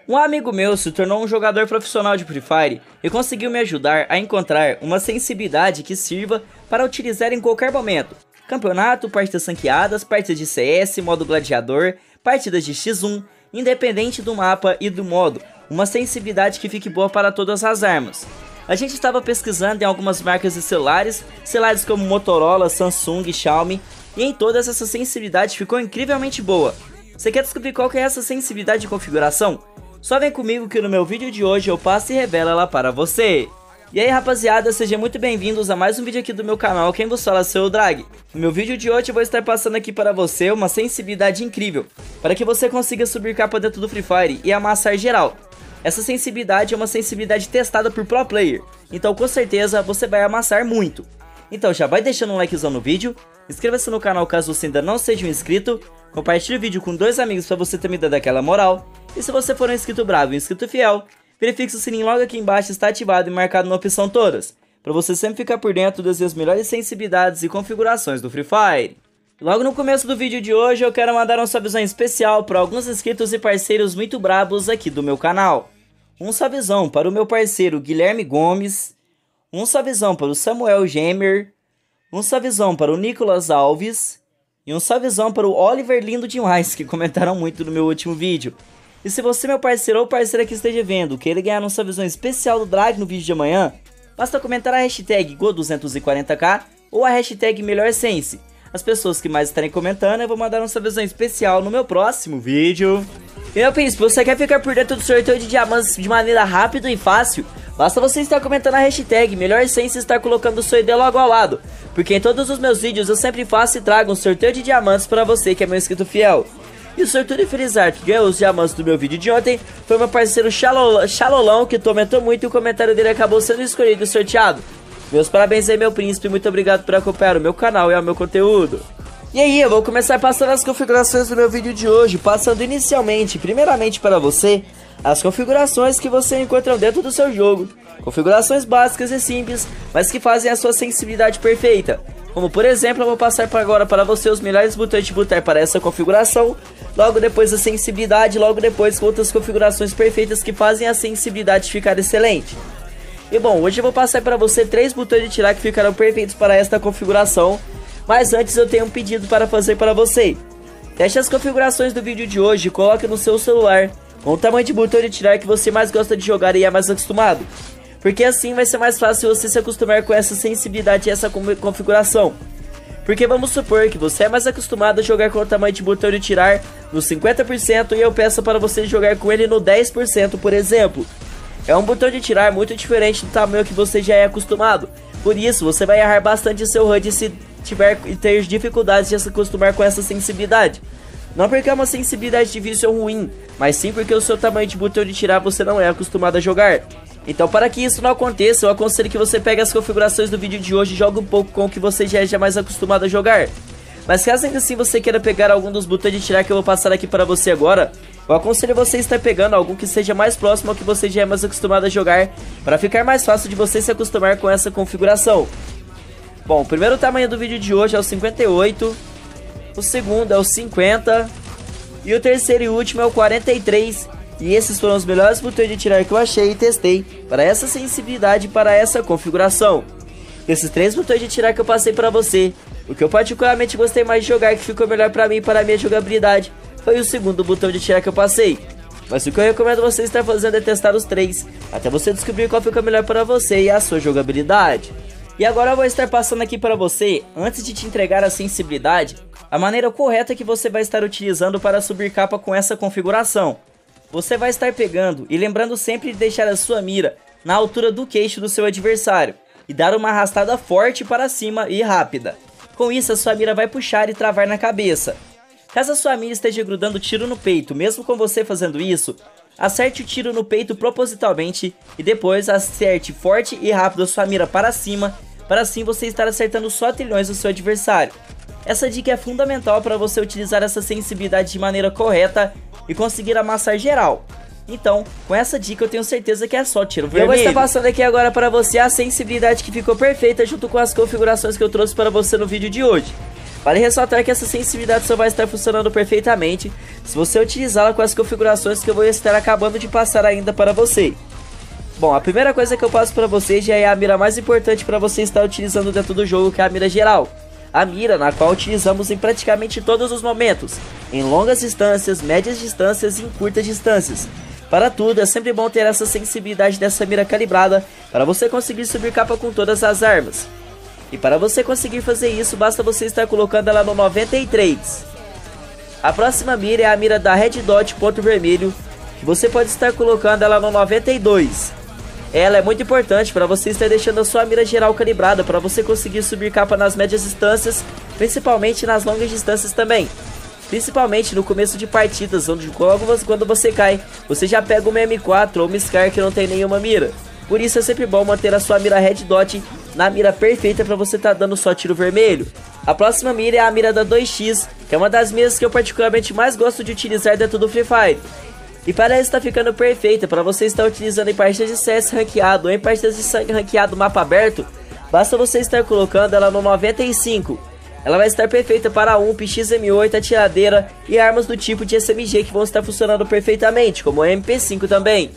Um amigo meu se tornou um jogador profissional de Free Fire e conseguiu me ajudar a encontrar uma sensibilidade que sirva para utilizar em qualquer momento. Campeonato, partidas ranqueadas, partidas de CS, modo gladiador, partidas de X1, independente do mapa e do modo. Uma sensibilidade que fique boa para todas as armas. A gente estava pesquisando em algumas marcas de celulares como Motorola, Samsung, Xiaomi, e em todas essa sensibilidade ficou incrivelmente boa. Você quer descobrir qual que é essa sensibilidade de configuração? Só vem comigo que no meu vídeo de hoje eu passo e revelo ela para você. E aí rapaziada, sejam muito bem-vindos a mais um vídeo aqui do meu canal, quem vos fala é o seu Drag. No meu vídeo de hoje eu vou estar passando aqui para você uma sensibilidade incrível, para que você consiga subir capa dentro do Free Fire e amassar geral. Essa sensibilidade é uma sensibilidade testada por pro player, então com certeza você vai amassar muito. Então já vai deixando um likezão no vídeo, inscreva-se no canal caso você ainda não seja um inscrito, compartilhe o vídeo com 2 amigos para você também dar aquela moral, e se você for um inscrito bravo e um inscrito fiel, verifique se o sininho logo aqui embaixo está ativado e marcado na opção todas, para você sempre ficar por dentro das melhores sensibilidades e configurações do Free Fire. Logo no começo do vídeo de hoje eu quero mandar um salvezão especial para alguns inscritos e parceiros muito brabos aqui do meu canal. Um salvezão para o meu parceiro Guilherme Gomes, um salvezão para o Samuel Gemer, um salvezão para o Nicolas Alves e um salvezão para o Oliver Lindo Demais, que comentaram muito no meu último vídeo. E se você, meu parceiro ou parceira que esteja vendo, queira ganhar um salvezão especial do Drag no vídeo de amanhã, basta comentar a hashtag Go240k ou a hashtag MelhorSense. As pessoas que mais estarem comentando, eu vou mandar um salvezão especial no meu próximo vídeo. E meu príncipe, você quer ficar por dentro do sorteio de diamantes de maneira rápida e fácil? Basta você estar comentando a hashtag MelhorSense e estar colocando o seu ID logo ao lado, porque em todos os meus vídeos eu sempre faço e trago um sorteio de diamantes para você que é meu inscrito fiel. E o sortudo e Felizardo que ganhou os diamantes do meu vídeo de ontem foi meu parceiro Xalolão, que comentou muito e o comentário dele acabou sendo escolhido e sorteado. Meus parabéns aí, meu príncipe, muito obrigado por acompanhar o meu canal e o meu conteúdo. E aí, eu vou começar passando as configurações do meu vídeo de hoje, passando primeiramente para você, as configurações que você encontra dentro do seu jogo. Configurações básicas e simples, mas que fazem a sua sensibilidade perfeita. Como por exemplo, eu vou passar agora para você os melhores botões de botar para essa configuração, logo depois a sensibilidade, logo depois outras configurações perfeitas que fazem a sensibilidade ficar excelente. E bom, hoje eu vou passar para você 3 botões de tirar que ficarão perfeitos para esta configuração, mas antes eu tenho um pedido para fazer para você. Teste as configurações do vídeo de hoje e coloque no seu celular com o tamanho de botão de tirar que você mais gosta de jogar e é mais acostumado. Porque assim vai ser mais fácil você se acostumar com essa sensibilidade e essa configuração. Porque vamos supor que você é mais acostumado a jogar com o tamanho de botão de tirar no 50% e eu peço para você jogar com ele no 10%, por exemplo. É um botão de tirar muito diferente do tamanho que você já é acostumado. Por isso você vai errar bastante seu HUD se ter dificuldades de se acostumar com essa sensibilidade. Não porque é uma sensibilidade difícil ou ruim, mas sim porque o seu tamanho de botão de tirar você não é acostumado a jogar. Então para que isso não aconteça, eu aconselho que você pegue as configurações do vídeo de hoje e jogue um pouco com o que você já é mais acostumado a jogar. Mas caso ainda assim você queira pegar algum dos botões de tirar que eu vou passar aqui para você agora, eu aconselho você a estar pegando algum que seja mais próximo ao que você já é mais acostumado a jogar, para ficar mais fácil de você se acostumar com essa configuração. Bom, o primeiro tamanho do vídeo de hoje é o 58, o segundo é o 50 e o terceiro e último é o 43. E esses foram os melhores botões de tirar que eu achei e testei para essa sensibilidade, para essa configuração. Esses 3 botões de tirar que eu passei para você, o que eu particularmente gostei mais de jogar, que ficou melhor para mim e para a minha jogabilidade, foi o segundo botão de tirar que eu passei. Mas o que eu recomendo você estar fazendo é testar os 3, até você descobrir qual fica melhor para você e a sua jogabilidade. E agora eu vou estar passando aqui para você, antes de te entregar a sensibilidade, a maneira correta que você vai estar utilizando para subir capa com essa configuração. Você vai estar pegando e lembrando sempre de deixar a sua mira na altura do queixo do seu adversário e dar uma arrastada forte para cima e rápida. Com isso a sua mira vai puxar e travar na cabeça. Caso a sua mira esteja grudando tiro no peito, mesmo com você fazendo isso, acerte o tiro no peito propositalmente e depois acerte forte e rápido a sua mira para cima, para assim você estar acertando só trilhões do seu adversário. Essa dica é fundamental para você utilizar essa sensibilidade de maneira correta e conseguir amassar geral. Então, com essa dica eu tenho certeza que é só tiro vermelho. Eu vou estar passando aqui agora para você a sensibilidade que ficou perfeita junto com as configurações que eu trouxe para você no vídeo de hoje. Vale ressaltar que essa sensibilidade só vai estar funcionando perfeitamente se você utilizá-la com as configurações que eu vou estar acabando de passar ainda para você. Bom, a primeira coisa que eu passo para vocês já é a mira mais importante para você estar utilizando dentro do jogo, que é a mira geral. A mira na qual utilizamos em praticamente todos os momentos, em longas distâncias, médias distâncias e em curtas distâncias. Para tudo, é sempre bom ter essa sensibilidade dessa mira calibrada para você conseguir subir capa com todas as armas. E para você conseguir fazer isso, basta você estar colocando ela no 93. A próxima mira é a mira da Red Dot ponto vermelho, que você pode estar colocando ela no 92. Ela é muito importante para você estar deixando a sua mira geral calibrada para você conseguir subir capa nas médias distâncias, principalmente nas longas distâncias também. Principalmente no começo de partidas, onde quando você cai, você já pega uma M4 ou uma Scar que não tem nenhuma mira. Por isso é sempre bom manter a sua mira Red Dot na mira perfeita para você estar dando só tiro vermelho. A próxima mira é a mira da 2x, que é uma das miras que eu particularmente mais gosto de utilizar dentro do Free Fire. E para ela estar ficando perfeita para você estar utilizando em partidas de CS ranqueado ou em partidas de sangue ranqueado mapa aberto, basta você estar colocando ela no 95. Ela vai estar perfeita para UMP, XM8, atiradeira e armas do tipo de SMG que vão estar funcionando perfeitamente, como a MP5 também.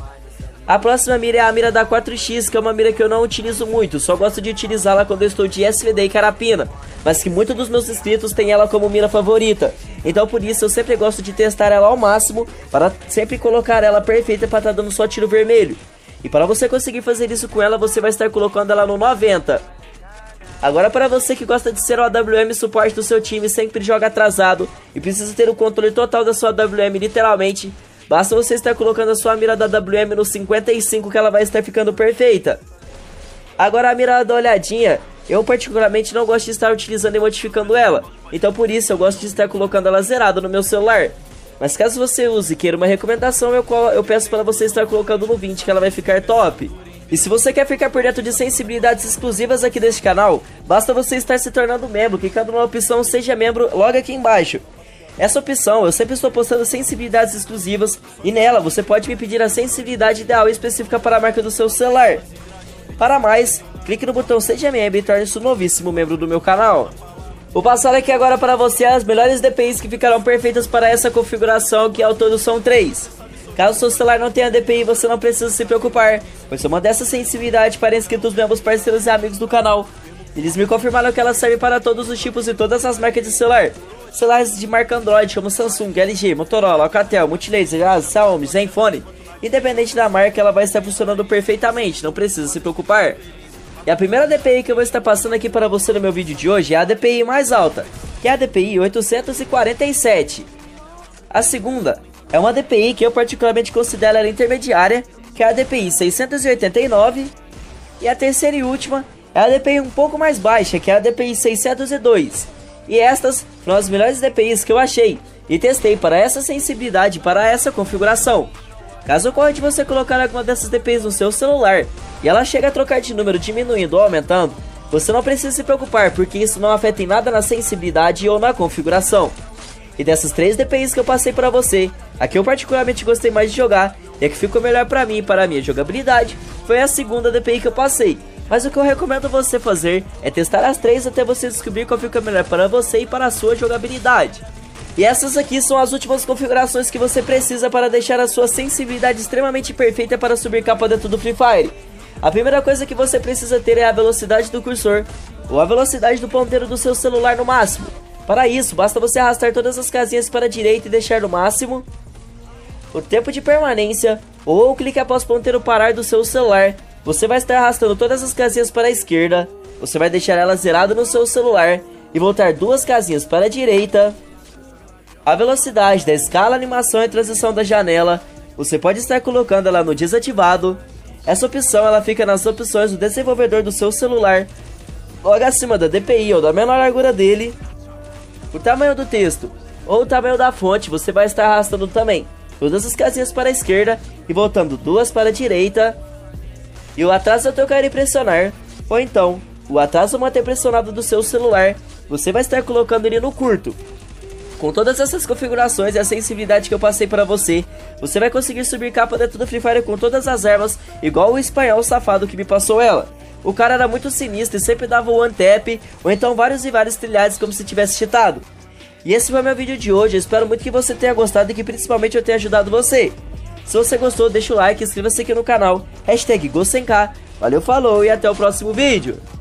A próxima mira é a mira da 4x, que é uma mira que eu não utilizo muito, só gosto de utilizá-la quando eu estou de SVD e carapina, mas que muitos dos meus inscritos têm ela como mira favorita. Então por isso eu sempre gosto de testar ela ao máximo, para sempre colocar ela perfeita para estar dando só tiro vermelho. E para você conseguir fazer isso com ela, você vai estar colocando ela no 90. Agora, para você que gosta de ser o AWM suporte do seu time, sempre joga atrasado e precisa ter o controle total da sua AWM literalmente, basta você estar colocando a sua mira da AWM no 55 que ela vai estar ficando perfeita. Agora a mira da olhadinha, eu particularmente não gosto de estar utilizando e modificando ela, então por isso eu gosto de estar colocando ela zerada no meu celular. Mas caso você use e queira uma recomendação, eu peço para você estar colocando no 20 que ela vai ficar top. E se você quer ficar por dentro de sensibilidades exclusivas aqui deste canal, basta você estar se tornando membro, clicando na opção Seja Membro logo aqui embaixo. Essa opção eu sempre estou postando sensibilidades exclusivas e nela você pode me pedir a sensibilidade ideal e específica para a marca do seu celular. Para mais, clique no botão Seja Membro e torne-se um novíssimo membro do meu canal. Vou passar aqui agora para você as melhores DPIs que ficarão perfeitas para essa configuração, que ao todo são 3. Caso seu celular não tenha DPI, você não precisa se preocupar, pois eu mandei essa sensibilidade para inscritos, membros, parceiros e amigos do canal. Eles me confirmaram que ela serve para todos os tipos e todas as marcas de celular. Celulares de marca Android como Samsung, LG, Motorola, Alcatel, Multilaser, Asus, Xiaomi, Zenfone. Independente da marca, ela vai estar funcionando perfeitamente, não precisa se preocupar. E a primeira DPI que eu vou estar passando aqui para você no meu vídeo de hoje é a DPI mais alta, que é a DPI 847. A segunda é uma DPI que eu particularmente considero ela intermediária, que é a DPI 689. E a terceira e última é a DPI um pouco mais baixa, que é a DPI 602. E estas foram as melhores DPIs que eu achei e testei para essa sensibilidade, para essa configuração. Caso ocorra de você colocar alguma dessas DPIs no seu celular e ela chega a trocar de número diminuindo ou aumentando, você não precisa se preocupar, porque isso não afeta em nada na sensibilidade ou na configuração. E dessas 3 DPIs que eu passei para você, a que eu particularmente gostei mais de jogar e a que ficou melhor para mim e para a minha jogabilidade foi a segunda DPI que eu passei. Mas o que eu recomendo você fazer é testar as 3 até você descobrir qual fica melhor para você e para a sua jogabilidade. E essas aqui são as últimas configurações que você precisa para deixar a sua sensibilidade extremamente perfeita para subir capa dentro do Free Fire. A primeira coisa que você precisa ter é a velocidade do cursor ou a velocidade do ponteiro do seu celular no máximo. Para isso, basta você arrastar todas as casinhas para a direita e deixar no máximo. O tempo de permanência, ou o clique após o ponteiro parar do seu celular, você vai estar arrastando todas as casinhas para a esquerda, você vai deixar ela zerada no seu celular e voltar 2 casinhas para a direita. A velocidade da escala, animação e transição da janela, você pode estar colocando ela no desativado. Essa opção ela fica nas opções do desenvolvedor do seu celular, logo acima da DPI ou da menor largura dele. O tamanho do texto ou o tamanho da fonte você vai estar arrastando também todas as casinhas para a esquerda e voltando 2 para a direita. E o atraso ao tocar e pressionar, ou então o atraso ao manter pressionado do seu celular, você vai estar colocando ele no curto. Com todas essas configurações e a sensibilidade que eu passei para você, você vai conseguir subir capa dentro do Free Fire com todas as armas, igual o espanhol safado que me passou ela. o cara era muito sinistro e sempre dava one tap, ou então vários e vários trilhados como se tivesse cheatado. E esse foi meu vídeo de hoje, eu espero muito que você tenha gostado e que principalmente eu tenha ajudado você. Se você gostou, deixa o like, inscreva-se aqui no canal, hashtag GoSenka. Valeu, falou e até o próximo vídeo.